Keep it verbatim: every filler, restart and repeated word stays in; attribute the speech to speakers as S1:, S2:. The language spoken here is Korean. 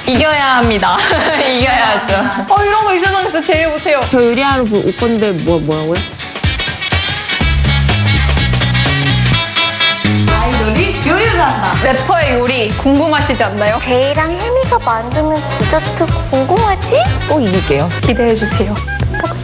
S1: 이겨야 합니다. 이겨야죠. 어, 이런 거 이 세상에서 제일 못해요.
S2: 저 요리하러 올 건데 뭐, 뭐라고요?
S3: 아이돌이 요리를 한다.
S1: 래퍼의 요리 궁금하시지 않나요?
S4: 제이랑 혜미가 만드는 디저트 궁금하지?
S2: 꼭 이길게요.
S1: 기대해주세요.